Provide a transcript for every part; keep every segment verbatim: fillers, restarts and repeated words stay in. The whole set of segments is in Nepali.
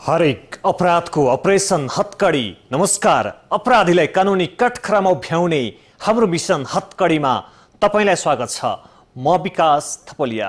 हरेक अपराधको अपरेसन हत्कडी। नमस्कार, अपराधीलाई कानुनी कठघरामा उभ्याउने हाम्रो मिसन हत्कडीमा तपाईलाई स्वागत छ। म विकास थपलिया।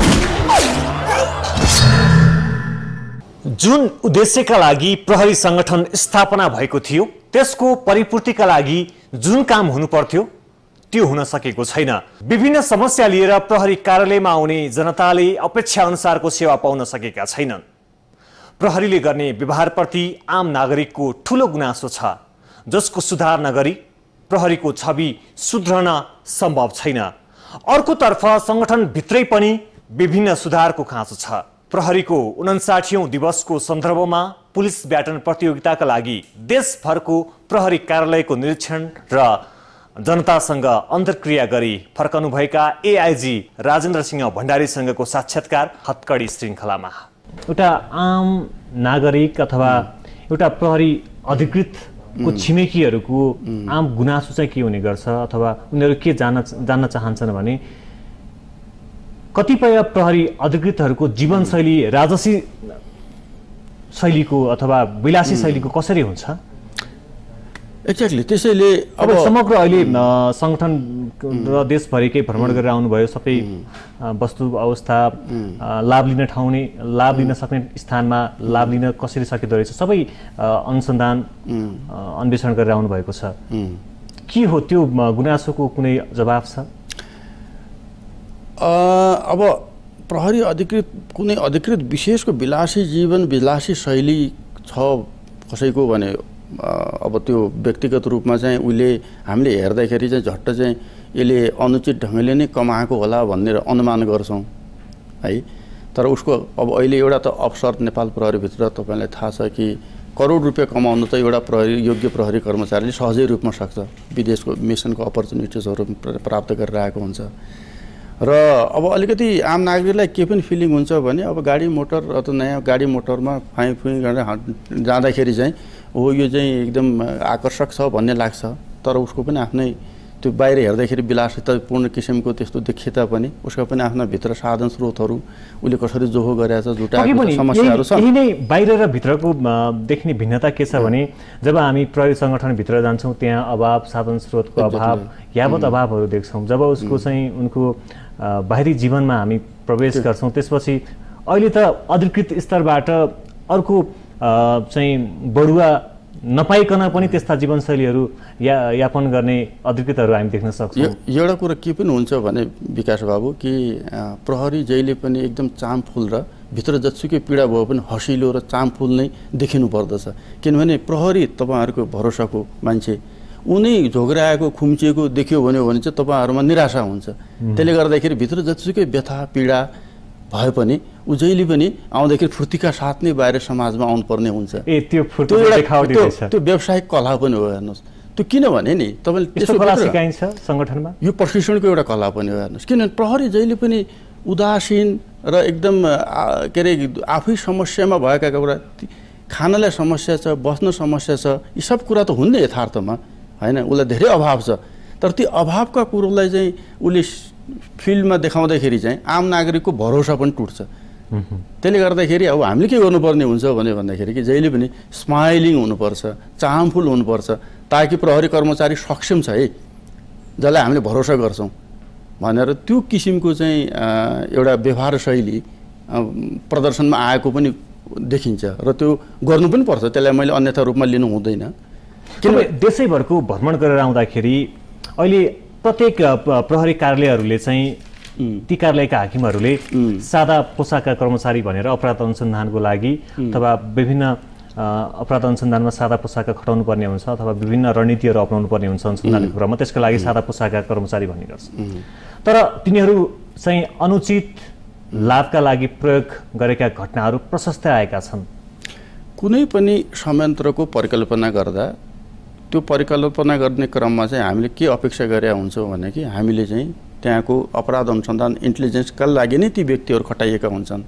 जुन उद्देश्यका लागि प्रहरी संगठन स्थापना भएको थियो त्यसको परिपूर्तिका लागि जुन काम हुनु पर्थ्यो त्यो हुन सकेको छैन। विभिन्न समस्या लिएर प्रहरी कार्यालयमा आउने जनताले अपेक्षा अनुसारको सेवा पाउन सकेका छैनन्। प्रहरीले गर्ने व्यवहारप्रति आम नागरिकको ठूलो गुनासो छ, जसको सुधार नगरी प्रहरीको छवि सुध्रन सम्भव छैन। अर्कोतर्फ संगठन भित्रै पनि विभिन्न सुधारको खाँचो छ। प्रहरीको उनन्साठीऔं दिवसको सन्दर्भमा पुलिस ब्याटन प्रतियोगिताका लागि देशभरको प्रहरी कार्यालयको निरीक्षण र जनतासँग अन्तर्क्रिया गरी फर्कनुभएका एआईजी राजेन्द्र सिंह भण्डारीसँगको साक्षात्कार हत्कडी श्रृङ्खलामा। एउटा आम नागरिक अथवा एउटा प्रहरी अधिकृतको छिमेकीहरूको आम गुनासो चाहिँ के हुने गर्छ अथवा उनीहरू के जान्न जान्न चाहन्छन् भने कतिपय प्रहरी अधिकृतहरूको जीवनशैली राजसी शैलीको अथवा विलासी शैलीको कसरी हुन्छ। एक्ज्याक्टली त्यसैले अब समग्र अहिले संगठन र देशभरिकै भ्रमण गरेर आउनुभयो। सबै वस्तु अवस्था लाभ लिन ठाउँने लाभ लिन सक्ने स्थानमा लाभ लिन कसरी सकिँदो रहेछ सबै अनुसन्धान अन्वेषण गरेर आउनुभएको छ। के हो त्यो गुनासोको कुनै जवाफ छ? अब प्रहरी अधिकृत कुनै अधिकृत विशेषको विलासी जीवन विलासी शैली छ कसैको भने अब त्यो व्यक्तिगत रूपमा चाहिँ उसले हामीले हेर्दाखेरि चाहिँ झट्ट चाहिँ यसले अनुचित ढङ्गले नै कमाएको होला भन्ने अनुमान गर्छौँ है। तर उसको अब अहिले एउटा त अफसर नेपाल प्रहरीभित्र तपाईँलाई थाहा छ कि करोड रुपियाँ कमाउनु त एउटा प्रहरी योग्य प्रहरी कर्मचारीले सहजै रूपमा सक्छ। विदेशको मिसनको अपर्च्युनिटिजहरू प्राप्त गरेर आएको हुन्छ। र अब अलिकति आम नागरिकलाई के पनि फिलिङ हुन्छ भने अब गाडी मोटर अथवा नयाँ गाडी मोटरमा फाइ फुइ गरेर जाँदाखेरि चाहिँ हो यो चाहिँ एकदम आकर्षक छ भन्ने लाग्छ। तर उसको पनि आफ्नै त्यो बाहिर हेर्दाखेरि विलासितापूर्ण किसिमको त्यस्तो देखिए तापनि उसका पनि आफ्ना भित्र साधन स्रोतहरू उसले कसरी जोहो गरेछ जुटाएको समस्याहरू छ। यही नै बाहिर र भित्रको देख्ने भिन्नता के छ भने जब हामी प्रहरी संगठनभित्र जान्छौँ त्यहाँ अभाव साधन स्रोतको अभाव यावत अभावहरू देख्छौँ। जब उसको चाहिँ उनको बाहिरी जीवनमा हामी प्रवेश गर्छौँ त्यसपछि अहिले त अधिकृत स्तरबाट अर्को चाहिँ बढुवा नपाइकन पनि त्यस्ता जीवनशैलीहरू या यापन गर्ने अधिकृतहरू हामी देख्न सक्छौँ। एउटा कुरा के पनि हुन्छ भने विकास बाबु कि प्रहरी जहिले पनि एकदम चामफुल र भित्र जत्सुकै पीडा भयो पनि हँसिलो र चामफुल नै देखिनु पर्दछ। किनभने प्रहरी तपाईँहरूको भरोसाको मान्छे उनी झोग्राएको खुम्चिएको देख्यो भने भने चाहिँ तपाईँहरूमा निराशा हुन्छ। त्यसले गर्दाखेरि भित्र जतिसुकै व्यथा पीडा भए पनि ऊ जहिले पनि आउँदाखेरि फुर्तीका साथ नै बाहिर समाजमा आउनुपर्ने हुन्छ। ए त्यो फुर्ती देखावटी रहेछ। त्यो व्यावसायिक कला पनि हो हेर्नुहोस्। त्यो किनभने नि तपाईँले त्यसो कला सिकाइन्छ सङ्गठनमा। यो प्रशिक्षणको एउटा कला पनि हो हेर्नुहोस्। किनभने प्रहरी जहिले पनि उदासीन र एकदम के अरे आफै समस्यामा भएका कुरा खानलाई समस्या छ बस्न समस्या छ यी सब कुरा त हुन्न यथार्थमा हैन। उसलाई धेरै अभाव छ। तर ती अभावका कुरोलाई चाहिँ उसले फिल्डमा देखाउँदाखेरि चाहिँ आम नागरिकको भरोसा पनि टुट्छ। त्यसले गर्दाखेरि अब हामीले के गर्नुपर्ने हुन्छ भने भन्दाखेरि कि जहिले पनि स्माइलिङ हुनुपर्छ चाहमफुल हुनुपर्छ ताकि प्रहरी कर्मचारी सक्षम छ है जसलाई हामीले भरोसा गर्छौँ भनेर त्यो किसिमको चाहिँ एउटा व्यवहार शैली प्रदर्शनमा आएको पनि देखिन्छ र त्यो गर्नु पनि पर्छ। त्यसलाई मैले अन्यथा रूपमा लिनु हुँदैन। किनभने देशैभरको भ्रमण गरेर आउँदाखेरि अहिले प्रत्येक प्रहरी कार्यालयहरूले चाहिँ ती कार्यालयका हाकिमहरूले सादा पोसाकका कर्मचारी भनेर अपराध अनुसन्धानको लागि अथवा विभिन्न अपराध अनुसन्धानमा सादा पोसाकका खटाउनु पर्ने हुन्छ अथवा विभिन्न रणनीतिहरू अपनाउनु पर्ने हुन्छ अनुसन्धानको क्रममा त्यसको लागि सादा पोसाकका कर्मचारी भन्ने गर्छ। तर तिनीहरू चाहिँ अनुचित लाभका लागि प्रयोग गरेका घटनाहरू प्रशस्तै आएका छन्। कुनै पनि संयन्त्रको परिकल्पना गर्दा त्यो परिकल्पना गर्ने क्रममा चाहिँ हामीले के अपेक्षा गरेका हुन्छौँ भने कि हामीले चाहिँ त्यहाँको अपराध अनुसन्धान इन्टेलिजेन्सका लागि नै ती व्यक्तिहरू खटाइएका हुन्छन्।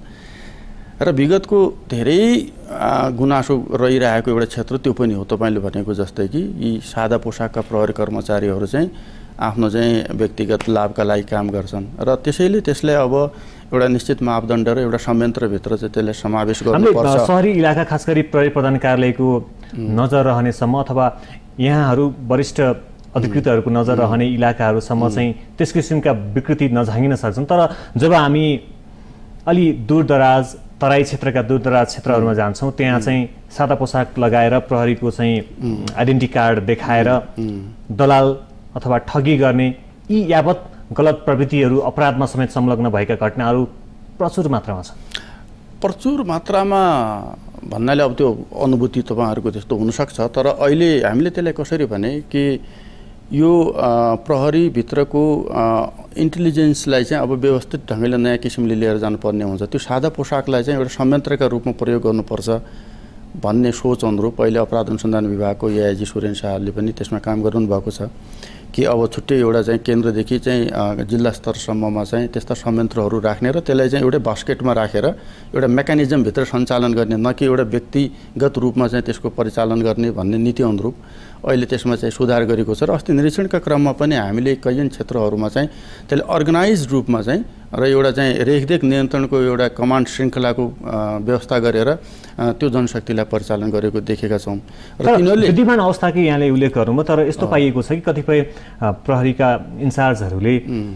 र विगतको धेरै गुनासो रहिरहेको एउटा क्षेत्र त्यो पनि हो तपाईँले भनेको जस्तै कि यी सादा पोसाकका प्रहरी कर्मचारीहरू चाहिँ आफ्नो चाहिँ व्यक्तिगत लाभका लागि काम गर्छन् र त्यसैले त्यसलाई अब एउटा निश्चित मापदण्ड र एउटा संयन्त्रभित्र चाहिँ त्यसलाई समावेश गर्नुपर्छ। शहरी इलाका खास गरी प्रहरी प्रधान कार्यालयको नजर रहनेसम्म अथवा यहाँहरू वरिष्ठ अधिकृतहरूको नजर रहने इलाकाहरूसम्म चाहिँ त्यस किसिमका विकृति नझाँगिन सक्छन्। तर जब हामी अलि दूरदराज तराई क्षेत्रका दूरदराज क्षेत्रहरूमा जान्छौँ त्यहाँ चाहिँ सादा पोसाक लगाएर प्रहरीको चाहिँ आइडेन्टिटी कार्ड देखाएर दलाल अथवा ठगी गर्ने यी यावत गलत प्रवृत्तिहरू अपराधमा समेत संलग्न भएका घटनाहरू प्रचुर मात्रामा छन्। प्रचुर मात्रामा भन्नाले अब त्यो अनुभूति तपाईँहरूको त्यस्तो हुनसक्छ, तर अहिले हामीले त्यसलाई कसरी भने कि यो प्रहरीभित्रको इन्टेलिजेन्सलाई चाहिँ अब व्यवस्थित ढङ्गले नयाँ किसिमले लिएर जानुपर्ने हुन्छ। त्यो सादा पोसाकलाई चाहिँ एउटा संयन्त्रका रूपमा प्रयोग गर्नुपर्छ भन्ने सोच अनुरूप अहिले अपराध अनुसन्धान विभागको एआइजी सुरेन शाहले पनि त्यसमा काम गर्नुभएको छ कि अब छुट्टै एउटा चाहिँ केन्द्रदेखि चाहिँ जिल्ला स्तरसम्ममा चाहिँ त्यस्ता संयन्त्रहरू राख्ने र त्यसलाई चाहिँ एउटै बास्केटमा राखेर एउटा मेकानिजमभित्र सञ्चालन गर्ने, न कि एउटा व्यक्तिगत रूपमा चाहिँ त्यसको परिचालन गर्ने भन्ने नीति अनुरूप अहिले त्यसमा चाहिँ सुधार गरेको छ। र अस्ति निरीक्षणका क्रममा पनि हामीले कैयन क्षेत्रहरूमा चाहिँ त्यसले अर्गनाइज रूपमा चाहिँ र एउटा चाहिँ रेखदेख नियन्त्रणको एउटा कमान्ड श्रृङ्खलाको व्यवस्था गरेर त्यो जनशक्तिलाई परिचालन गरेको देखेका छौँ। र तिनीहरूले विद्यमान अवस्थाकै यहाँले उल्लेख गर्नुभयो, तर यस्तो पाइएको छ कि कतिपय प्रहरीका इन्चार्जहरूले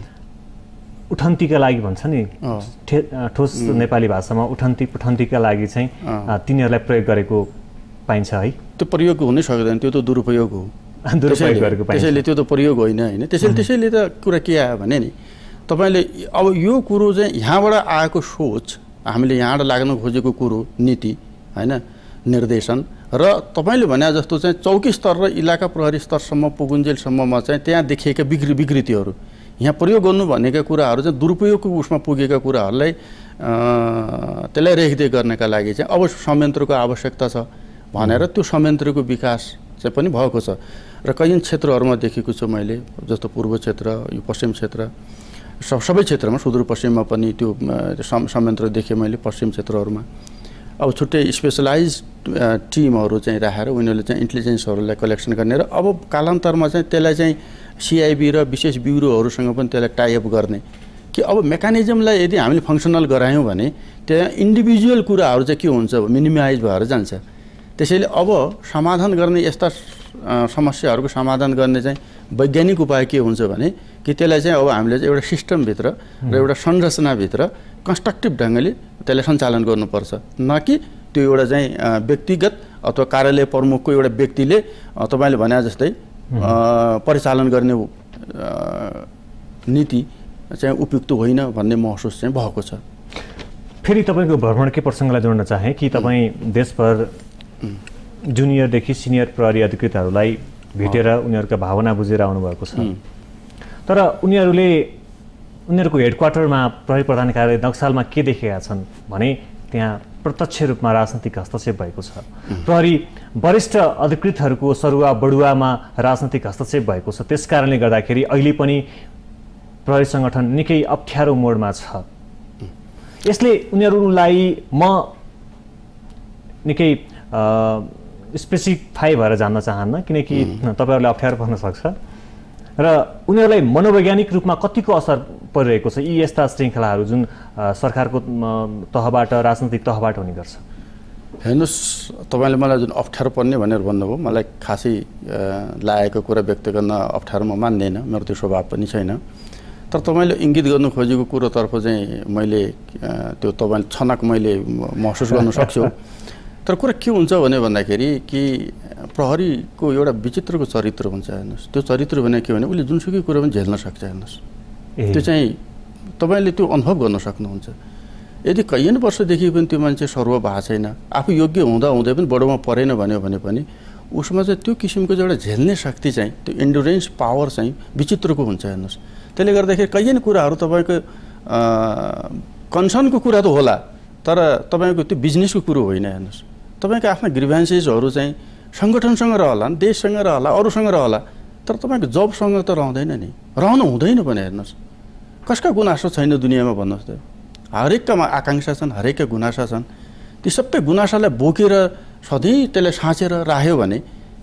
उठन्तीका लागि भन्छ नि ठोस नेपाली भाषामा उठन्ती पुठन्तीका लागि चाहिँ तिनीहरूलाई प्रयोग गरेको पाइन्छ है। त्यो प्रयोग हुनै सक्दैन, त्यो त दुरुपयोग हो। त्यसैले त्यो त प्रयोग होइन होइन त्यसैले त्यसैले त कुरा के आयो भने नि तपाईँले अब यो कुरो चाहिँ यहाँबाट आएको सोच, हामीले यहाँबाट लाग्न खोजेको कुरो नीति होइन निर्देशन र तपाईँले भने जस्तो चाहिँ चौकी स्तर र इलाका प्रहरी स्तरसम्म पुगुन्जेलसम्ममा चाहिँ त्यहाँ देखिएका विकृ विकृतिहरू यहाँ प्रयोग गर्नु भनेका कुराहरू चाहिँ दुरुपयोगको उसमा पुगेका कुराहरूलाई त्यसलाई रेखदेख गर्नका लागि चाहिँ अब संयन्त्रको आवश्यकता छ भनेर त्यो संयन्त्रको विकास चाहिँ पनि भएको छ। र कैयन क्षेत्रहरूमा देखेको छु मैले, जस्तो पूर्व क्षेत्र, यो पश्चिम क्षेत्र, सब सबै क्षेत्रमा सुदूरपश्चिममा पनि त्यो संयन्त्र देखेँ मैले पश्चिम क्षेत्रहरूमा। अब छुट्टै स्पेसलाइज टिमहरू चाहिँ राखेर उनीहरूले चाहिँ इन्टेलिजेन्सहरूलाई कलेक्सन गर्ने र अब कालान्तरमा चाहिँ त्यसलाई चाहिँ सिआइबी र विशेष ब्युरोहरूसँग पनि त्यसलाई टाइअप गर्ने कि अब मेकानिजमलाई यदि हामीले फङ्सनल गरायौँ भने त्यहाँ इन्डिभिजुअल कुराहरू चाहिँ के हुन्छ मिनिमाइज भएर जान्छ। त्यसैले अब समाधान गर्ने यस्ता समस्याहरूको समाधान गर्ने चाहिँ वैज्ञानिक उपाय के हुन्छ भने कि त्यसलाई चाहिँ अब हामीले चाहिँ एउटा सिस्टमभित्र र एउटा संरचनाभित्र कन्स्ट्रक्टिभ ढङ्गले त्यसलाई सञ्चालन गर्नुपर्छ, न कि त्यो एउटा चाहिँ व्यक्तिगत अथवा कार्यालय प्रमुखको एउटा व्यक्तिले तपाईँले भने जस्तै परिचालन गर्ने नीति चाहिँ उपयुक्त होइन भन्ने महसुस चाहिँ भएको छ। फेरि तपाईँको भ्रमणकै प्रसङ्गलाई जोड्न चाहेँ कि तपाईँ देशभर जुनियरदेखि सिनियर प्रहरी अधिकृतहरूलाई भेटेर उनीहरूका भावना बुझेर आउनुभएको छ, तर उनीहरूले उनीहरूको हेडक्वार्टरमा प्रहरी प्रधान कार्यालय नक्सालमा के देखेका छन् भने त्यहाँ प्रत्यक्ष रूपमा राजनैतिक हस्तक्षेप भएको छ। प्रहरी वरिष्ठ अधिकृतहरूको सरुवा बढुवामा राजनैतिक हस्तक्षेप भएको छ। त्यस कारणले गर्दाखेरि अहिले पनि प्रहरी सङ्गठन निकै अप्ठ्यारो मोडमा छ। यसले उनीहरूलाई म निकै स्पेसिफाई भएर जान्न चाहन्न किनकि तपाईँहरूलाई अप्ठ्यारो पर्न सक्छ र उनीहरूलाई मनोवैज्ञानिक रूपमा कतिको असर परिरहेको छ यी यस्ता श्रृङ्खलाहरू जुन सरकारको तहबाट राजनैतिक तहबाट हुने गर्छ। हेर्नुहोस्, तपाईँले मलाई जुन अप्ठ्यारो पर्ने भनेर भन्नुभयो, मलाई खासै लागेको कुरा व्यक्त गर्न अप्ठ्यारो म मान्दैन, मेरो त्यो स्वभाव पनि छैन। तर तपाईँले इङ्गित गर्नु खोजेको कुरोतर्फ चाहिँ मैले त्यो तपाईँले छनक मैले महसुस गर्न सक्छु। तर कुरा के हुन्छ भने भन्दाखेरि कि प्रहरीको एउटा विचित्रको चरित्र हुन्छ। हेर्नुहोस्, त्यो चरित्र भने के भने उसले जुनसुकै कुरा पनि झेल्न सक्छ। हेर्नुहोस्, त्यो चाहिँ तपाईँले त्यो अनुभव गर्न सक्नुहुन्छ। यदि कैयन वर्षदेखि पनि त्यो मान्छे सर्व भएको छैन, आफू योग्य हुँदा हुँदै पनि बडोमा परेन भन्यो भने पनि उसमा चाहिँ त्यो किसिमको चाहिँ एउटा झेल्ने शक्ति चाहिँ त्यो इन्डुरेन्स पावर चाहिँ विचित्रको हुन्छ। हेर्नुहोस्, त्यसले गर्दाखेरि कैयन कुराहरू तपाईँको कन्सर्नको कुरा त होला, तर तपाईँको त्यो बिजनेसको कुरो होइन। हेर्नुहोस्, तपाईँको आफ्ना ग्रिभेन्सेसहरू चाहिँ सङ्गठनसँग रहला, देशसँग रहला, अरूसँग रहला, तर तपाईँको जबसँग त रहँदैन नि, रहनु हुँदैन पनि। हेर्नुहोस्, कसका गुनासो छैन दुनियाँमा भन्नुहोस् त, हरेकका आकाङ्क्षा छन्, हरेकका गुनासा छन्। ती सबै गुनासालाई बोकेर सधैँ त्यसलाई साँचेर राख्यो भने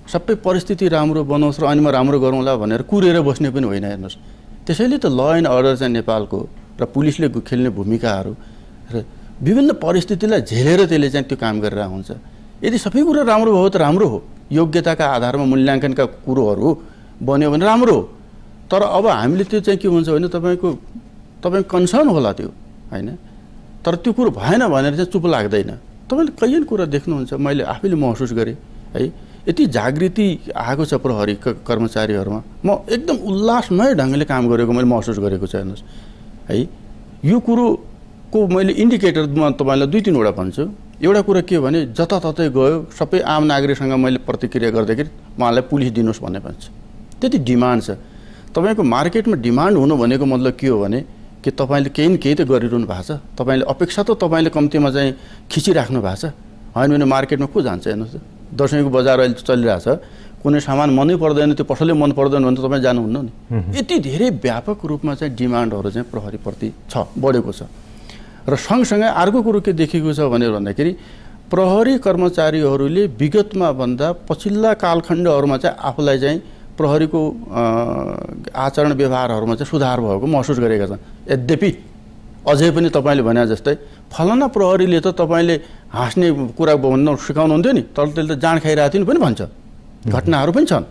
सबै परिस्थिति राम्रो बनाउँछ र अनि म राम्रो गरौँला भनेर कुरेर बस्ने पनि होइन हेर्नुहोस्। त्यसैले त ल एन्ड अर्डर चाहिँ नेपालको र पुलिसले खेल्ने भूमिकाहरू र विभिन्न परिस्थितिलाई झेलेर त्यसले चाहिँ त्यो काम गरेर हुन्छ। यदि सबै कुरा राम्रो भयो त राम्रो हो, योग्यताका आधारमा मूल्याङ्कनका कुरोहरू बन्यो भने राम्रो हो। तर अब हामीले त्यो चाहिँ के हुन्छ भने तपाईँको तपाईँको कन्सर्न होला त्यो होइन, तर त्यो कुरो भएन भनेर चाहिँ चुप लाग्दैन। तपाईँले कैयन कुरा देख्नुहुन्छ, मैले आफैले महसुस गरेँ है, यति जागृति आएको छ प्रहरी कर्मचारीहरूमा। म एकदम उल्लासमय ढङ्गले काम गरेको मैले महसुस गरेको छ हेर्नुहोस् है। यो कुरोको मैले इन्डिकेटर म तपाईँलाई दुई तिनवटा भन्छु। एउटा कुरा के भने जताततै गयो सबै आम नागरिकसँग मैले प्रतिक्रिया गर्दाखेरि उहाँलाई पुलिस दिनुहोस् भन्ने भन्छु। त्यति डिमान्ड छ। तपाईँको मार्केटमा डिमान्ड हुनु भनेको मतलब के हो भने कि तपाईँले केही न केही त गरिरहनु भएको छ, तपाईँले अपेक्षा त तपाईँले कम्तीमा चाहिँ खिचिराख्नु भएको छ। होइन भने मार्केटमा को जान्छ हेर्नुहोस्, दसैँको बजार अहिले चलिरहेछ, कुनै सामान मनै पर्दैन, त्यो पसलले मन पर्दैन भने त तपाईँ जानुहुन्न नि। यति धेरै व्यापक रूपमा चाहिँ डिमान्डहरू चाहिँ प्रहरीप्रति छ, बढेको छ। र सँगसँगै अर्को कुरो के देखेको छ भनेर भन्दाखेरि प्रहरी कर्मचारीहरूले विगतमा भन्दा पछिल्ला कालखण्डहरूमा चाहिँ आफूलाई चाहिँ प्रहरीको आचरण व्यवहारहरूमा चाहिँ सुधार भएको महसुस गरेका छन्। यद्यपि अझै पनि तपाईँले भने जस्तै फलाना प्रहरीले त तपाईँले हाँस्ने कुरा भन्न सिकाउनुहुन्थ्यो नि, तर त्यसले त जाँड खाइरहेको थियो नि पनि भन्छ, घटनाहरू पनि छन्।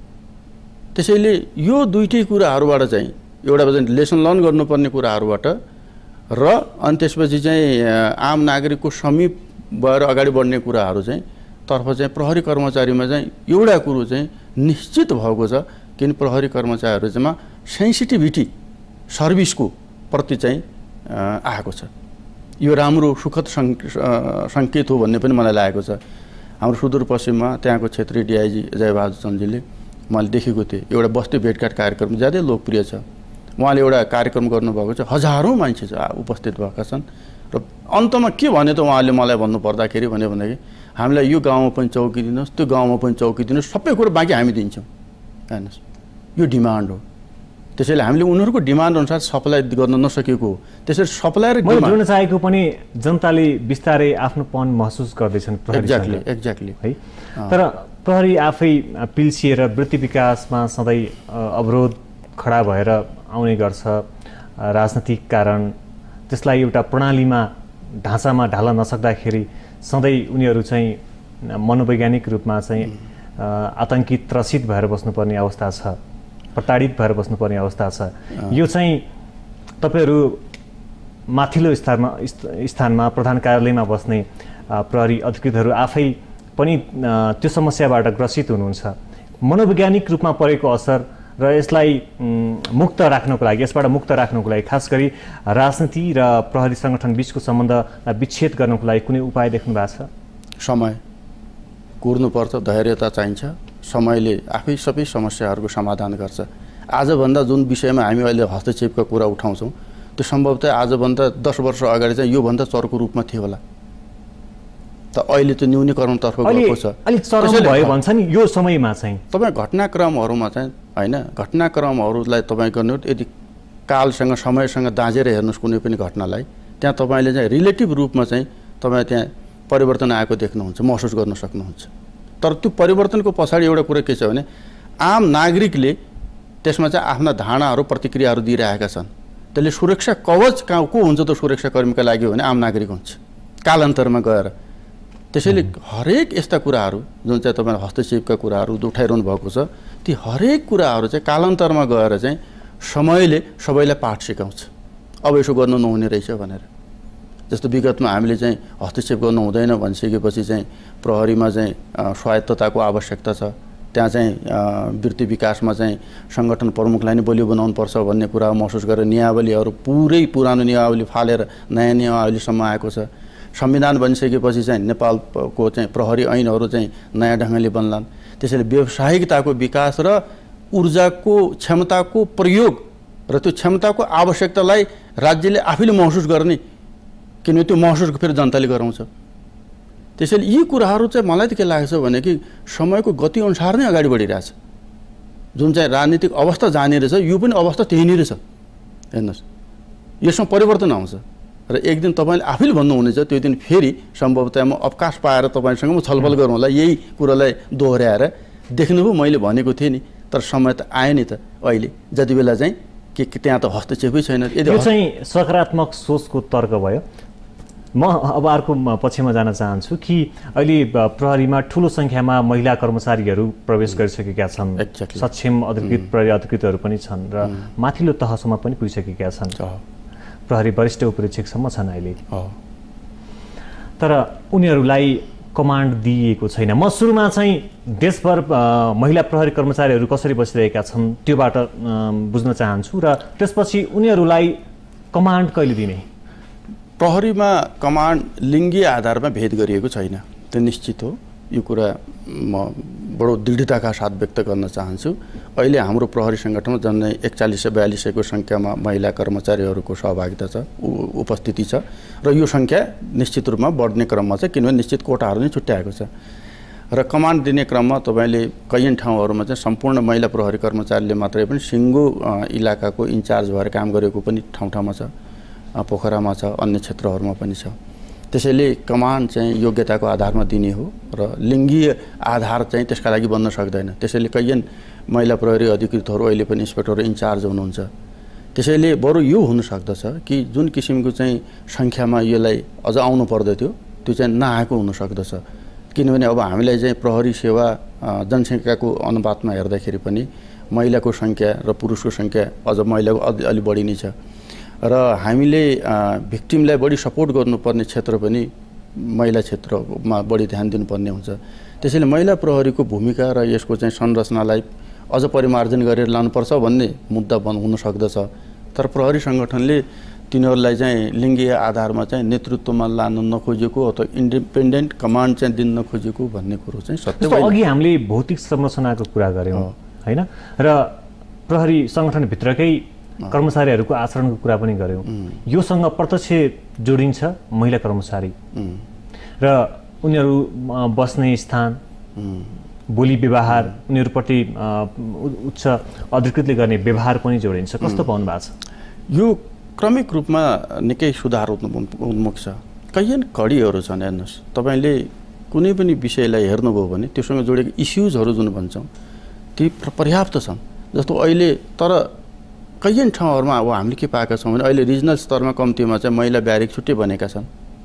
त्यसैले यो दुईटै कुराहरूबाट चाहिँ एउटा चाहिँ लेसन लर्न गर्नुपर्ने कुराहरूबाट र अनि त्यसपछि चाहिँ आम नागरिकको समीप भएर अगाडि बढ्ने कुराहरू चाहिँ तर्फ चाहिँ प्रहरी कर्मचारीमा चाहिँ एउटा कुरो चाहिँ निश्चित भएको छ, किन प्रहरी कर्मचारीहरूमा सेन्सिटिभिटी सर्भिसको प्रति चाहिँ आएको छ। यो राम्रो सुखद सङ्केत हो भन्ने पनि मलाई लागेको छ। हाम्रो सुदूरपश्चिममा त्यहाँको क्षेत्रीय डिआइजी जयबहादुर चन्दजीले मैले देखेको थिएँ, एउटा बस्ती भेटघाट कार्यक्रम ज्यादै लोकप्रिय छ, उहाँले एउटा कार्यक्रम गर्नुभएको छ, हजारौँ मान्छे उपस्थित भएका छन्। र अन्तमा के भने त उहाँले मलाई भन्नु पर्दाखेरि भने भनेदेखि हामीलाई यो गाउँमा पनि चौकी दिनुहोस्, त्यो गाउँमा पनि चौकी दिनुहोस्, सबै कुरो बाँकी हामी दिन्छौँ हेर्नुहोस्। यो डिमान्ड हो। त्यसैले हामीले उनीहरूको डिमान्ड अनुसार सप्लाई गर्न नसकेको हो। त्यसरी सप्लाई र मैले जोड्न चाहेको पनि जनताले बिस्तारै आफ्नोपन महसुस गर्दैछन् प्रहरी। एक्ज्याक्टली एक्ज्याक्टली है। तर प्रहरी आफै पिल्सिएर वृत्ति विकासमा सधैँ अवरोध खडा भएर आउने गर्छ, राजनीतिक कारण त्यसलाई एउटा प्रणालीमा ढाँचामा ढाल्न नसक्दाखेरि सधैँ उनीहरू चाहिँ मनोवैज्ञानिक रूपमा चाहिँ आतङ्कित त्रसित भएर बस्नुपर्ने अवस्था छ, प्रताडित भएर बस्नुपर्ने अवस्था छ। यो चाहिँ तपाईँहरू माथिल्लो स्तरमा स्थानमा प्रधान कार्यालयमा बस्ने प्रहरी अधिकृतहरू आफै पनि त्यो समस्याबाट ग्रसित हुनुहुन्छ। मनोवैज्ञानिक रूपमा परेको असर र यसलाई मुक्त राख्नको लागि, यसबाट मुक्त राख्नको लागि खास गरी राजनीति र प्रहरी सङ्गठन बिचको सम्बन्धलाई विच्छेद गर्नको लागि कुनै उपाय देख्नु भएको छ? समय कुर्नुपर्छ, धैर्यता चाहिन्छ। समयले आफै सबै समस्याहरूको समाधान गर्छ। आजभन्दा जुन विषयमा हामी अहिले हस्तक्षेपका कुरा उठाउँछौँ त्यो सम्भवतः आजभन्दा दस वर्ष अगाडि चाहिँ योभन्दा चर्को रूपमा थियो होला, त अहिले त न्यूनीकरणतर्फ गएको छ। अलिक चरम भयो भन्छ नि यो समयमा चाहिँ तपाईँ घटनाक्रमहरूमा चाहिँ होइन, घटनाक्रमहरूलाई तपाईँ गर्नु यदि कालसँग समयसँग दाँजेर हेर्नुहोस् कुनै पनि घटनालाई, त्यहाँ तपाईँले चाहिँ रिलेटिभ रूपमा चाहिँ तपाईँ त्यहाँ परिवर्तन आएको देख्नुहुन्छ, महसुस गर्न सक्नुहुन्छ। तर त्यो परिवर्तनको पछाडि एउटा कुरा के छ भने आम नागरिकले त्यसमा चाहिँ आफ्ना धारणाहरू प्रतिक्रियाहरू दिइरहेका छन्। त्यसले सुरक्षा कवच कहाँ को हुन्छ त सुरक्षाकर्मीका लागि हो भने आम नागरिक हुन्छ कालान्तरमा गएर। त्यसैले हरेक यस्ता कुराहरू जुन चाहिँ तपाईँ हस्तक्षेपका कुराहरू उठाइरहनु भएको छ, ती हरेक कुराहरू चाहिँ कालान्तरमा गएर चाहिँ समयले सबैलाई पाठ सिकाउँछ, अब यसो गर्नु नहुने रहेछ भनेर। जस्तो विगतमा हामीले चाहिँ हस्तक्षेप गर्नु हुँदैन भनिसकेपछि चाहिँ प्रहरीमा चाहिँ स्वायत्तताको आवश्यकता छ, त्यहाँ चाहिँ वृत्ति विकासमा चाहिँ सङ्गठन प्रमुखलाई नै बलियो बनाउनुपर्छ भन्ने कुरा महसुस गरेर नियावलीहरू पुरै पुरानो नियावली फालेर नयाँ नियावलीसम्म आएको छ। संविधान बनिसकेपछि चाहिँ नेपालको चाहिँ प्रहरी ऐनहरू चाहिँ नयाँ ढङ्गले बन्लान्। त्यसैले व्यावसायिकताको विकास र ऊर्जाको क्षमताको प्रयोग र त्यो क्षमताको आवश्यकतालाई राज्यले आफैले महसुस गर्ने, किनभने त्यो महसुस फेरि जनताले गराउँछ। त्यसैले यी कुराहरू चाहिँ मलाई त के लाग्छ भने कि समयको गति अनुसार नै अगाडि बढिरहेछ। जुन चाहिँ राजनीतिक अवस्था जाने रहेछ यो पनि अवस्था त्यही नै रहेछ हेर्नुहोस्। यसमा परिवर्तन आउँछ र एक दिन तपाईँले आफैले भन्नुहुनेछ, त्यो दिन फेरि सम्भवतः म अवकाश पाएर तपाईँसँग म छलफल गरौँला यही कुरालाई दोहोऱ्याएर देख्नुभयो मैले भनेको थिएँ नि, तर समय त आयो नि त अहिले, जति बेला चाहिँ के त्यहाँ त हस्तक्षेपै छैन। यो चाहिँ सकारात्मक सोचको तर्क भयो। म अब अर्को पक्षमा जान चाहन्छु कि अहिले प्रहरीमा ठुलो सङ्ख्यामा महिला कर्मचारीहरू प्रवेश गरिसकेका छन्, सक्षम अधिकृत प्रहरी अधिकृतहरू पनि छन् र माथिल्लो तहसम्म पनि पुगिसकेका छन्, प्रहरी वरिष्ठ उपरीक्षकसम्म छन् अहिले, तर उनीहरूलाई कमान्ड दिइएको छैन। म सुरुमा चाहिँ देशभर महिला प्रहरी कर्मचारीहरू कसरी बसिरहेका छन् त्योबाट बुझ्न चाहन्छु र त्यसपछि उनीहरूलाई कमान्ड कहिले दिने? प्रहरीमा कमान्ड लिङ्गी आधारमा भेद गरिएको छैन, त्यो निश्चित हो। यो कुरा म बडो दृढताका साथ व्यक्त गर्न चाहन्छु। अहिले हाम्रो प्रहरी सङ्गठनमा झन्डै एकचालिस सय बयालिस सयको सङ्ख्यामा महिला कर्मचारीहरूको सहभागिता छ, उपस्थिति छ र यो सङ्ख्या निश्चित रूपमा बढ्ने क्रममा छ, किनभने निश्चित कोटाहरू नै छुट्याएको छ। र कमान्ड दिने क्रममा तपाईँले कैयन ठाउँहरूमा चाहिँ सम्पूर्ण महिला प्रहरी कर्मचारीले मात्रै पनि सिङ्गो इलाकाको इन्चार्ज भएर काम गरेको पनि ठाउँ ठाउँमा छ, पोखरामा छ, अन्य क्षेत्रहरूमा पनि छ। त्यसैले कमान्ड चाहिँ योग्यताको आधारमा दिने हो र लिङ्गीय आधार चाहिँ त्यसका लागि बन्न सक्दैन। त्यसैले कैयन महिला प्रहरी अधिकृतहरू अहिले पनि इन्सपेक्टर इन्चार्ज हुनुहुन्छ। त्यसैले बरु यो हुनसक्दछ कि जुन किसिमको चाहिँ सङ्ख्यामा यसलाई अझ आउनु पर्दथ्यो त्यो चाहिँ नआएको हुनसक्दछ, किनभने अब हामीलाई चाहिँ प्रहरी सेवा जनसङ्ख्याको अनुपातमा हेर्दाखेरि पनि महिलाको सङ्ख्या र पुरुषको सङ्ख्या अझ महिलाको अलि अलि बढी नै छ र हामीले भिक्टिमलाई बढी सपोर्ट गर्नुपर्ने क्षेत्र पनि महिला क्षेत्रमा बढी ध्यान दिनुपर्ने हुन्छ। त्यसैले महिला प्रहरीको भूमिका र यसको चाहिँ संरचनालाई अझ परिमार्जन गरेर लानुपर्छ भन्ने मुद्दा बन हुन सक्दछ, तर प्रहरी सङ्गठनले तिनीहरूलाई चाहिँ लिङ्गीय आधारमा चाहिँ नेतृत्वमा लान नखोजेको अथवा इन्डिपेन्डेन्ट कमान्ड चाहिँ दिन नखोजेको भन्ने कुरो चाहिँ सत्य हो। अघि हामीले भौतिक संरचनाको कुरा गऱ्यौँ होइन, र प्रहरी सङ्गठनभित्रकै कर्मचारीहरूको आचरणको कुरा पनि गऱ्यौँ। योसँग प्रत्यक्ष जोडिन्छ महिला कर्मचारी र उनीहरू बस्ने स्थान, बोली व्यवहार, उनीहरूप्रति उच्च अधिकृतले गर्ने व्यवहार पनि जोडिन्छ। कस्तो पाउनु भएको छ? यो क्रमिक रूपमा निकै सुधार उन्मुख छ। कैयन कडीहरू छन्, हेर्नुहोस् तपाईँले कुनै पनि विषयलाई हेर्नुभयो भने त्योसँग जोडेको इस्युजहरू जुन भन्छौँ ती पर्याप्त छन्। जस्तो अहिले तर कैयन ठाउँहरूमा अब हामीले के पाएका छौँ भने अहिले रिजनल स्तरमा कम्तीमा चाहिँ महिला ब्यारेक छुट्टै बनेका छन्।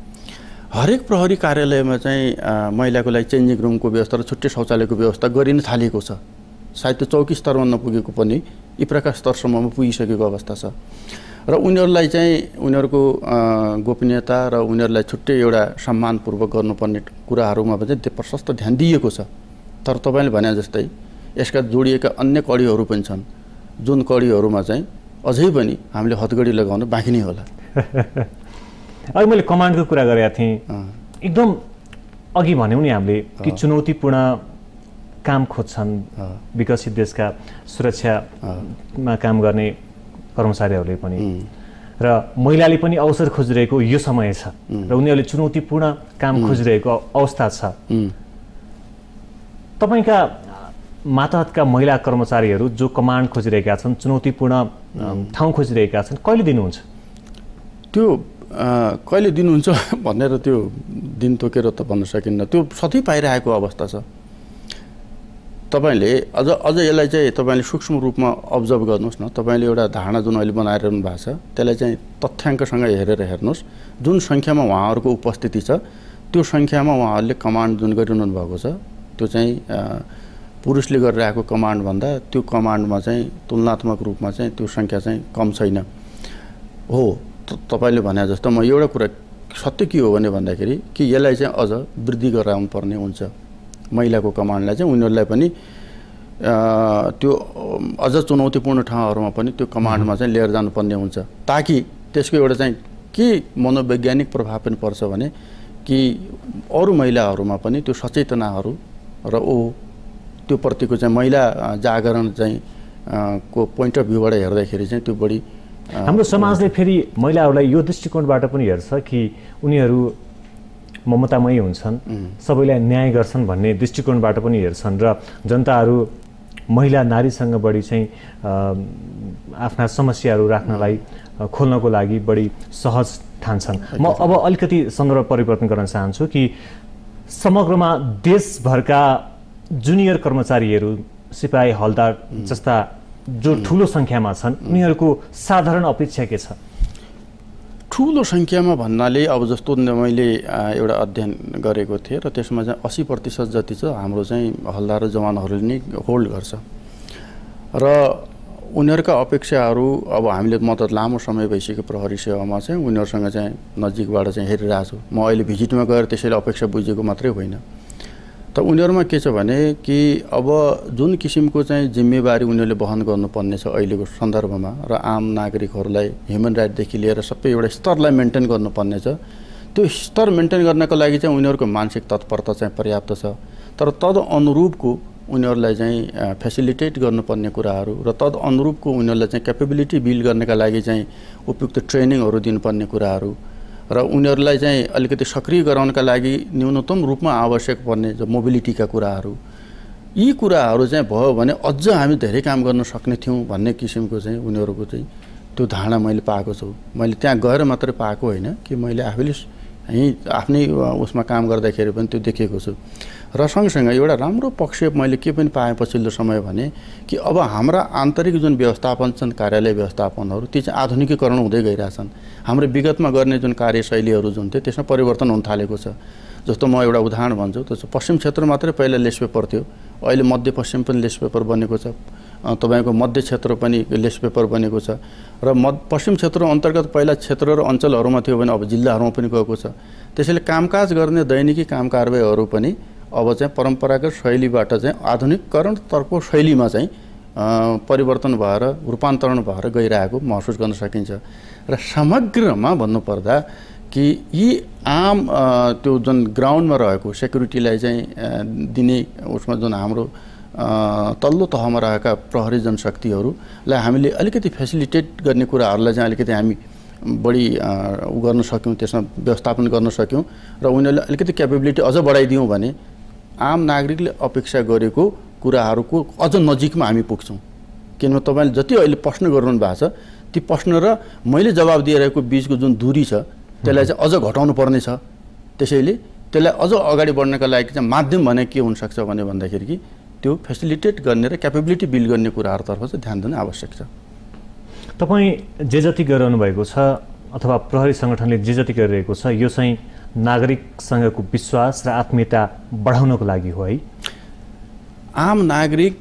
हरेक प्रहरी कार्यालयमा चाहिँ महिलाको लागि चेन्जिङ रुमको व्यवस्था र छुट्टै शौचालयको व्यवस्था गरिन थालिएको छ। सायद त्यो चौकी स्तरमा नपुगेको पनि यी प्रकार स्तरसम्ममा पुगिसकेको अवस्था छ र उनीहरूलाई चाहिँ उनीहरूको गोपनीयता र उनीहरूलाई छुट्टै एउटा सम्मानपूर्वक गर्नुपर्ने कुराहरूमा पनि प्रशस्त ध्यान दिएको छ। तर तपाईँले भने जस्तै यसका जोडिएका अन्य कडीहरू पनि छन्, जुन कडीहरूमा चाहिँ अझै पनि हामीले हतगडी लगाउन बाँकी नै होला। अहिले मैले कमान्डको कुरा गरेका थिएँ, एकदम अघि भन्यौँ नि हामीले कि चुनौतीपूर्ण काम खोज्छन् विकसित देशका सुरक्षामा काम गर्ने कर्मचारीहरूले पनि, र महिलाले पनि अवसर खोजिरहेको यो समय छ र उनीहरूले चुनौतीपूर्ण काम खोजिरहेको अवस्था छ। तपाईँका मातहतका महिला कर्मचारीहरू जो कमान्ड खोजिरहेका छन्, चुनौतीपूर्ण ठाउँ खोजिरहेका छन्, कहिले दिनुहुन्छ? त्यो कहिले दिनुहुन्छ भनेर त्यो दिन तोकेर त भन्न सकिन्न, त्यो सधैँ पाइरहेको अवस्था छ। तपाईँले अझ अझ यसलाई चाहिँ तपाईँले सूक्ष्म रूपमा अब्जर्भ गर्नुहोस् न। तपाईँले एउटा धारणा जुन अहिले बनाइरहनु भएको छ त्यसलाई चाहिँ तथ्याङ्कसँग हेरेर हेर्नुहोस्। जुन सङ्ख्यामा उहाँहरूको उपस्थिति छ त्यो सङ्ख्यामा उहाँहरूले कमान्ड जुन गरिरहनु भएको छ त्यो चाहिँ पुरुषले गरिरहेको कमान्डभन्दा त्यो कमान्डमा चाहिँ तुलनात्मक रूपमा चाहिँ त्यो सङ्ख्या चाहिँ कम छैन। हो, तपाईँले भने जस्तो म एउटा कुरा सत्य के हो भने भन्दाखेरि कि यसलाई चाहिँ अझ वृद्धि गराउनु पर्ने हुन्छ। महिलाको कमान्डलाई चाहिँ उनीहरूलाई पनि त्यो अझ चुनौतीपूर्ण ठाउँहरूमा पनि त्यो कमान्डमा चाहिँ लिएर जानुपर्ने हुन्छ, ताकि त्यसको एउटा चाहिँ के मनोवैज्ञानिक प्रभाव पनि पर्छ भने कि अरू महिलाहरूमा पनि त्यो सचेतनाहरू र ओ त्यो प्रतिको चाहिँ महिला जागरण चाहिँ को पोइन्ट अफ भ्यूबाट हेर्दाखेरि चाहिँ त्यो बढी हाम्रो समाजले फेरि महिलाहरूलाई यो दृष्टिकोणबाट पनि हेर्छ कि उनीहरू ममतामयी हुन्छन्, सबैलाई न्याय गर्छन् भन्ने दृष्टिकोणबाट पनि हेर्छन् र जनताहरू महिला नारीसँग बढी चाहिँ आफ्ना समस्याहरू राख्नलाई खोल्नको लागि बढी सहज ठान्छन्। म अब अलिकति सन्दर्भ परिवर्तन गर्न चाहन्छु कि समग्रमा देशभरका जुनियर कर्मचारीहरू सिपाही हलदार जस्ता जो ठुलो सङ्ख्यामा छन् उनीहरूको साधारण अपेक्षा के छ? ठुलो सङ्ख्यामा भन्नाले अब जस्तो मैले एउटा अध्ययन गरेको थिएँ र त्यसमा चाहिँ अस्सी प्रतिशत जति चाहिँ हाम्रो चाहिँ हलदार र जवानहरूले नै होल्ड गर्छ र उनीहरूका अपेक्षाहरू अब हामीले म त लामो समय भइसक्यो प्रहरी सेवामा चाहिँ उनीहरूसँग चाहिँ नजिकबाट चाहिँ हेरिरहेको छु। म अहिले भिजिटमा गएर त्यसैले अपेक्षा बुझेको मात्रै होइन। त उनीहरूमा के छ भने कि अब जुन किसिमको चाहिँ जिम्मेवारी उनीहरूले वहन गर्नुपर्ने छ अहिलेको सन्दर्भमा र आम नागरिकहरूलाई ह्युमन राइटदेखि लिएर सबै एउटा स्तरलाई मेन्टेन गर्नुपर्ने छ। त्यो स्तर मेन्टेन गर्नको लागि चाहिँ उनीहरूको मानसिक तत्परता चाहिँ पर्याप्त छ, तर तद अनुरूपको उनीहरूलाई चाहिँ फेसिलिटेट गर्नुपर्ने कुराहरू र तद अनुरूपको उनीहरूलाई चाहिँ क्यापेबिलिटी बिल्ड गर्नका लागि चाहिँ उपयुक्त ट्रेनिङहरू दिनुपर्ने कुराहरू र उनीहरूलाई चाहिँ अलिकति सक्रिय गराउनका लागि न्यूनतम रूपमा आवश्यक पर्ने जो मोबिलिटीका कुराहरू, यी कुराहरू चाहिँ भयो भने अझ हामी धेरै काम गर्न सक्ने थियौँ भन्ने किसिमको चाहिँ उनीहरूको चाहिँ त्यो धारणा मैले पाएको छु। मैले त्यहाँ गएर मात्रै पाएको होइन कि मैले आफैले यहीँ आफ्नै उसमा काम गर्दाखेरि पनि त्यो देखेको छु। र सँगसँगै एउटा राम्रो पक्ष मैले के पनि पाएँ पछिल्लो समय भने कि अब हाम्रा आन्तरिक जुन व्यवस्थापन छन् कार्यालय व्यवस्थापनहरू ती चाहिँ आधुनिकीकरण हुँदै गइरहेछन्। हाम्रो विगतमा गर्ने जुन कार्यशैलीहरू जुन थियो त्यसमा परिवर्तन हुन थालेको छ। जस्तो म एउटा उदाहरण भन्छु, त्यसो पश्चिम क्षेत्र मात्रै पहिला लेस पेपर थियो, अहिले मध्यपश्चिम पनि लेस पेपर बनेको छ, तपाईँको मध्य क्षेत्र पनि लेस पेपर बनेको छ र मध्य पश्चिम क्षेत्र अन्तर्गत पहिला क्षेत्र र अञ्चलहरूमा थियो भने अब जिल्लाहरूमा पनि गएको छ। त्यसैले कामकाज गर्ने दैनिकी काम कारबाहीहरू पनि अब चाहिँ परम्परागत शैलीबाट चाहिँ आधुनिकीकरणतर्फ शैलीमा चाहिँ परिवर्तन भएर रूपान्तरण भएर गइरहेको महसुस गर्न सकिन्छ। र समग्रमा भन्नुपर्दा कि यी आम त्यो जुन ग्राउन्डमा रहेको सेक्युरिटीलाई चाहिँ दिने उसमा जुन हाम्रो तल्लो तहमा रहेका प्रहरी जनशक्तिहरूलाई हामीले अलिकति फेसिलिटेट गर्ने कुराहरूलाई चाहिँ अलिकति हामी बढी उ गर्न सक्यौँ, त्यसमा व्यवस्थापन गर्न सक्यौँ र उनीहरूले अलिकति क्यापेबिलिटी अझ बढाइदियौँ भने आम नागरिकले अपेक्षा गरेको कुराहरूको अझ नजिकमा हामी पुग्छौँ। किनभने तपाईँले जति अहिले प्रश्न गरिरहनु भएको छ ती प्रश्न र मैले जवाब दिइरहेको बिचको जुन दूरी छ त्यसलाई चाहिँ अझ घटाउनु पर्ने छ। त्यसैले त्यसलाई अझ अगाडि बढ्नका लागि चाहिँ माध्यम भने के हुनसक्छ भने भन्दाखेरि कि त्यो फेसिलिटेट गर्ने र क्यापेबिलिटी बिल्ड गर्ने कुराहरूतर्फ चाहिँ ध्यान दिनु आवश्यक छ। तपाईँ जे जति गरिरहनु भएको छ अथवा प्रहरी सङ्गठनले जे जति गरिरहेको छ यो चाहिँ नागरिकसँगको विश्वास र आत्मीयता बढाउनको लागि हो है? आम नागरिक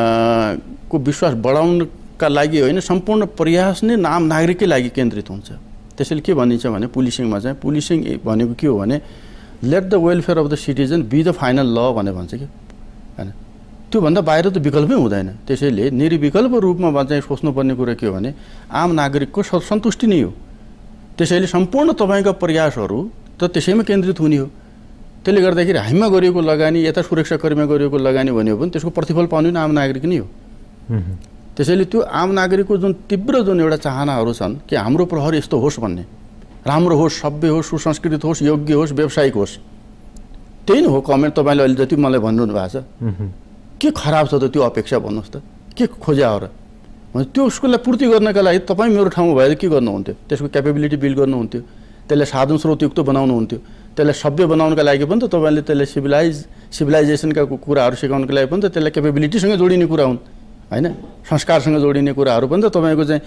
को विश्वास बढाउनका लागि होइन, सम्पूर्ण प्रयास नै आम नागरिककै लागि केन्द्रित हुन्छ। त्यसैले के भनिन्छ भने पुलिसिङमा चाहिँ पुलिसिङ भनेको के हो भने let the welfare of the citizen be the final law भनेर भन्छ कि होइन। त्योभन्दा बाहिर त विकल्पै हुँदैन। त्यसैले निर्विकल्प रूपमा चाहिँ सोच्नुपर्ने कुरा के हो भने आम नागरिकको सन्तुष्टि नै हो। त्यसैले सम्पूर्ण तपाईँका प्रयासहरू त त्यसैमा केन्द्रित हुने हो। त्यसले गर्दाखेरि हामीमा गरिएको लगानी यता सुरक्षाकर्मीमा गरिएको लगानी भन्यो भने त्यसको प्रतिफल पाउने आम नागरिक नै हो। त्यसैले त्यो आम नागरिकको जुन तीव्र जुन एउटा चाहनाहरू छन् कि हाम्रो प्रहरी यस्तो होस् भन्ने, राम्रो होस्, सभ्य होस्, सुसंस्कृत होस्, योग्य होस्, व्यावसायिक होस्, त्यही नै हो कमेन्ट तपाईँले अहिले जति मलाई भन्नु भएको छ। के खराब छ त त्यो अपेक्षा भन्नुहोस् त, के खोज्या हो र? त्यो उसकोलाई पूर्ति गर्नका लागि तपाईँ मेरो ठाउँमा भएर के गर्नुहुन्थ्यो? त्यसको क्यापेबिलिटी बिल्ड गर्नुहुन्थ्यो, त्यसलाई साधन स्रोतयुक्त बनाउनुहुन्थ्यो, त्यसलाई सभ्य बनाउनका लागि पनि त तपाईँले त्यसलाई सिभिलाइज सिभिलाइजेसनका कुराहरू सिकाउनको लागि पनि त त्यसलाई क्यापेबिलिटीसँग जोडिने कुरा हुन् होइन, संस्कारसँग जोडिने कुराहरू पनि त तपाईँको चाहिँ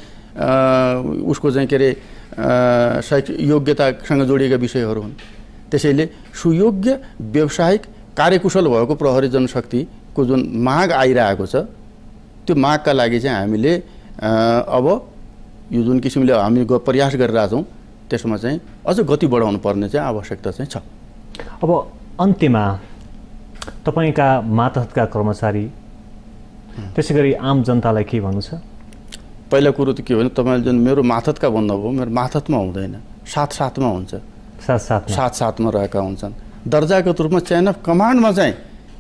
उसको चाहिँ के अरे शैक्षिक योग्यतासँग जोडिएका विषयहरू हुन्। त्यसैले सुयोग्य व्यावसायिक कार्यकुशल भएको प्रहरी जनशक्तिको जुन माग आइरहेको छ त्यो मागका लागि चाहिँ हामीले अब यो जुन किसिमले हामी प्रयास गरिरहेछौँ त्यसमा चाहिँ अझ गति बढाउनु पर्ने चाहिँ आवश्यकता चाहिँ छ। अब अन्त्यमा तपाईँका मातहतका कर्मचारी त्यसै गरी आम जनतालाई के भन्नु छ? पहिला कुरो त के भने तपाईँले जुन मेरो मातहतका भन्नुभयो, मेरो मातहतमा हुँदैन, साथ साथमा हुन्छ, साथ साथ साथ साथमा रहेका हुन्छन्। दर्जागत रूपमा चेन अफ कमान्डमा चाहिँ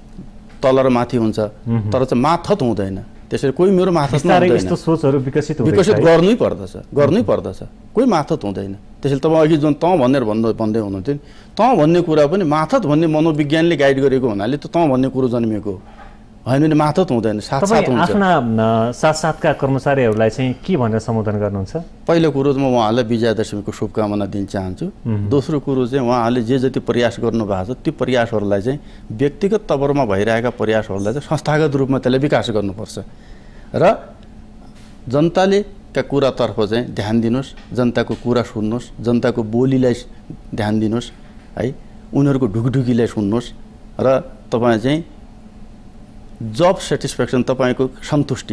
तल र माथि हुन्छ, तर चाहिँ मातहत हुँदैन। त्यसैले कोही मेरो मातहतमा हुँदैन। यस्तो सोचहरू विकसित विकसित गर्नै पर्दछ गर्नै पर्दछ कोही मातहत हुँदैन। त्यसैले तपाईँ अघि जुन तँ भनेर भन्नु भन्दै हुनुहुन्थ्यो नि, तँ भन्ने कुरा पनि मातहत भन्ने मनोविज्ञानले गाइड गरेको हुनाले त तँ भन्ने कुरो जन्मिएको हो होइन भने मात्र त हुँदैन, साथ साथ तपाईँ हुन्छ। आफ्ना साथसाथका कर्मचारीहरूलाई चाहिँ के भनेर सम्बोधन गर्नुहुन्छ? पहिलो कुरो त म उहाँहरूलाई विजयादशमीको शुभकामना दिन चाहन्छु। दोस्रो कुरो चाहिँ उहाँहरूले जे जति प्रयास गर्नुभएको छ त्यो प्रयासहरूलाई चाहिँ व्यक्तिगत तवरमा भइरहेका प्रयासहरूलाई चाहिँ संस्थागत रूपमा त्यसलाई विकास गर्नुपर्छ र जनताले का कुरातर्फ चाहिँ ध्यान दिनुहोस्, जनताको कुरा सुन्नुहोस्, जनताको बोलीलाई ध्यान दिनुहोस् है, उनीहरूको ढुकढुकीलाई सुन्नुहोस् र तपाईँ चाहिँ जब सेटिस्फ्याक्सन, तपाईँको सन्तुष्टि,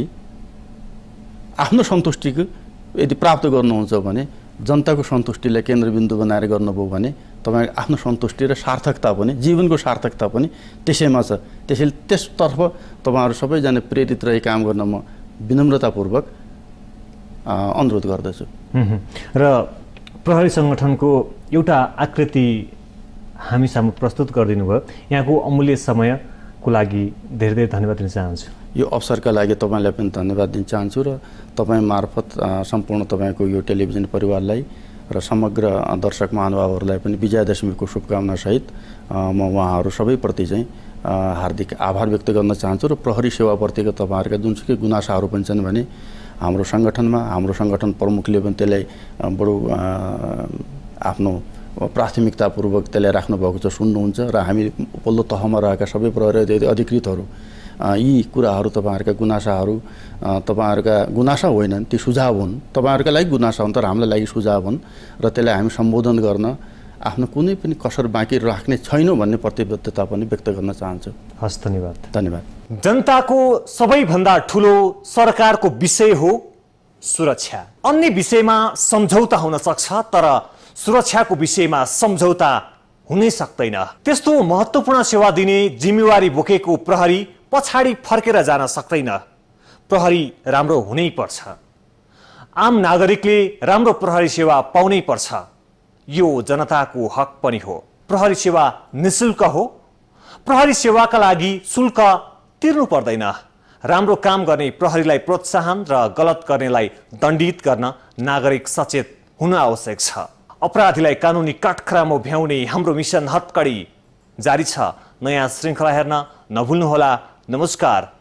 आफ्नो सन्तुष्टिको यदि प्राप्त गर्नुहुन्छ भने जनताको सन्तुष्टिलाई केन्द्रबिन्दु बनाएर गर्नुभयो भने तपाईँ आफ्नो सन्तुष्टि र सार्थकता पनि, जीवनको सार्थकता पनि त्यसैमा छ। त्यसैले त्यसतर्फ तपाईँहरू सबैजना प्रेरित रही काम गर्न म विनम्रतापूर्वक अनुरोध गर्दछु। र प्रहरी सङ्गठनको एउटा आकृति हामी सामु प्रस्तुत गरिदिनु भयो। यहाँको अमूल्य समयको लागि धेरै धेरै धन्यवाद दिन चाहन्छु। यो अवसरका लागि तपाईँलाई पनि धन्यवाद दिन चाहन्छु र तपाईँ मार्फत सम्पूर्ण तपाईँको यो टेलिभिजन परिवारलाई र समग्र दर्शक महानुभावहरूलाई पनि विजयादशमीको शुभकामनासहित म उहाँहरू सबैप्रति चाहिँ हार्दिक आभार व्यक्त गर्न चाहन्छु र प्रहरी सेवाप्रतिको तपाईँहरूका जुनसुकै गुनासाहरू पनि छन् भने हाम्रो सङ्गठनमा, हाम्रो सङ्गठन प्रमुखले पनि त्यसलाई बडो आफ्नो प्राथमिकतापूर्वक त्यसलाई राख्नुभएको छ, सुन्नुहुन्छ र हामी उपल्लो तहमा रहेका सबै प्रहरी अधिकृतहरू यी कुराहरू, तपाईँहरूका गुनासाहरू, तपाईँहरूका गुनासा होइनन्, ती सुझाव हुन्, तपाईँहरूका लागि गुनासा हुन् तर हामीलाई लागि सुझाव हुन् र त्यसलाई हामी सम्बोधन गर्न आफ्नो कुनै पनि कसर बाँकी राख्ने छैनौँ भन्ने प्रतिबद्धता पनि व्यक्त गर्न चाहन्छु। हस्, धन्यवाद। धन्यवाद। जनताको सबैभन्दा ठुलो सरकारको विषय हो सुरक्षा। अन्य विषयमा सम्झौता हुन सक्छ तर सुरक्षाको विषयमा सम्झौता हुनै सक्दैन। त्यस्तो महत्त्वपूर्ण सेवा दिने जिम्मेवारी बोकेको प्रहरी पछाडि फर्केर जान सक्दैन। प्रहरी राम्रो हुनै पर्छ। आम नागरिकले राम्रो प्रहरी सेवा पाउनै पर्छ। यो जनताको हक पनि हो। प्रहरी सेवा निशुल्क हो। प्रहरी सेवाका लागि शुल्क तिर्नु पर्दैन। राम्रो काम गर्ने प्रहरीलाई प्रोत्साहन र गलत गर्नेलाई दण्डित गर्न नागरिक सचेत हुन आवश्यक छ। अपराधीलाई कानुनी कठघरामा भ्याउने हाम्रो मिसन हत्कडी जारी छ। नयाँ श्रृङ्खला हेर्न नभुल्नुहोला। नमस्कार।